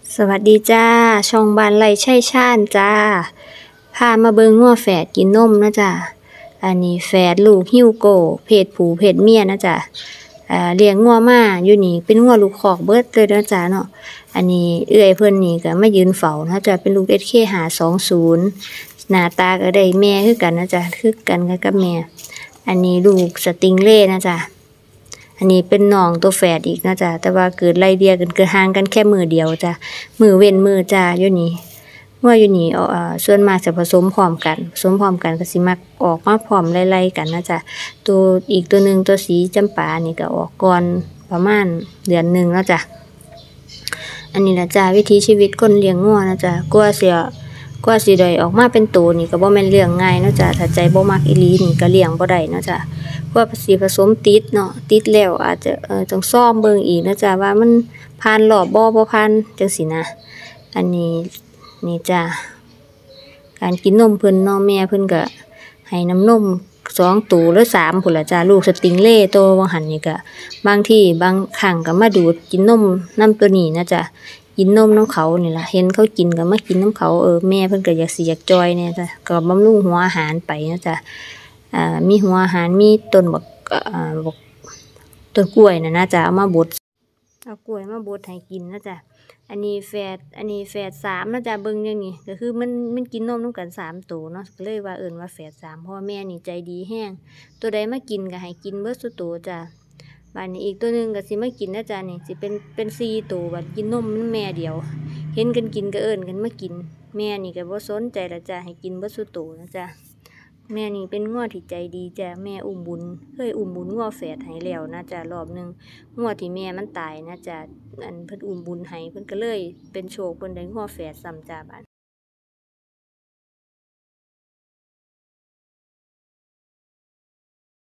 สวัสดีจ้าช่องบ้านไร่ไช่ช่านจ้าพามาเบิ่งงัวแฝดกินนมนะจ้าอันนี้แฝดลูกฮิวโกเพศผู้เพศเมียนะจ้าเลี้ยงงัวมาอยู่นี่เป็นงัวลูกคอกเบิดเลยนะจ้าเนาะอันนี้เอื้อยเพิ่นนี่ก็มายืนเฝ้านะจ้าเป็นลูก SK520หน้าตาก็ได้แม่คือกันนะจ้าคือกันกับแม่อันนี้ลูกสติงเล่นะจ้าอันนี้เป็นน้องตัวแฝดอีกนะจ๊ะแต่ว่าเกิดไล่เดียกันเกิดห่างกันแค่มือเดียวจ้ะมือเว้นมือจ้าอยู่นี่เมื่ออยู่นี่ส่วนมากจะผสมพร้อมกันก็สิมักออกมาพร้อมไล่ๆกันนะจ๊ะตัวอีกตัวหนึ่งตัวสีจำปานี่ก็ออกก่อนประมาณเดือนหนึ่งแล้วจ้ะอันนี้นะจ้ะวิถีชีวิตคนเลี้ยงงัวนะจ๊ะกว่าสิได้ออกมาเป็นตัวนี่ก็บ่แม่นเรื่องง่ายเนาะจ้ะถ้าใจบ่มักอีหลีนี่ก็เลี้ยงบ่ได้เนาะจ้ะว่าสิผสมติดเนาะติดแล้วอาจจะต้องซ่อมเบิ่งอีกนะจ้ะว่ามันผ่านรอบบ่ผ่านจังซี่นะอันนี้นี่จ้ะการกินนมเพิ่นเนาะแม่เพิ่นก็ให้น้ำนม2ตัวหรือ3พุ่นล่ะจ้ะลูกสติงเล่ตัวว่าหั่นนี่ก็บางครั้งก็มาดูดกินนมน้ำตัวนี้นะจ้ะกินนมน้ำเขานี่ล่ะเห็นเขากินก็มากินน้ำเขาแม่เพิ่นก็อยากจอยเนี่ยจ้ะก็บำรุงหัวอาหารไปนะจ้ะมีหัวอาหารมีต้นบักต้นกล้วยนะจ้ะเอากล้วยมาบดให้กินนะจ้ะอันนี้แฝด3นะจ้ะเบิ่งอย่างนี้ก็คือมันกินนมน้ำกัน3ตัวเนาะก็เลยว่าว่าแฝด3เพราะว่าแม่นี่ใจดีแห้งตัวใดมากินก็ให้กินเบิดซุตัวจ้ะบัดนี้อีกตัวนึงก็สิมากินนะจ้ะนี่สิเป็น4ตัวบัดกินนมมันแม่เดียวเห็นกันกินก็กันมากินแม่นี่ก็บ่สนใจละจ้ะให้กินเบิดซุตัวนะจ้ะแม่นี่เป็นงัวที่ใจดีจ้ะแม่อุ้มบุญเคยอุ้มบุญงัวแฝดให้แล้วนะจ้ะรอบนึงงัวที่แม่มันตายนะจ้ะเพิ่นอุ้มบุญให้เพิ่นก็เลยเป็นโชคเพิ่นได้งัวแฝดซ้ำจ้ะบัด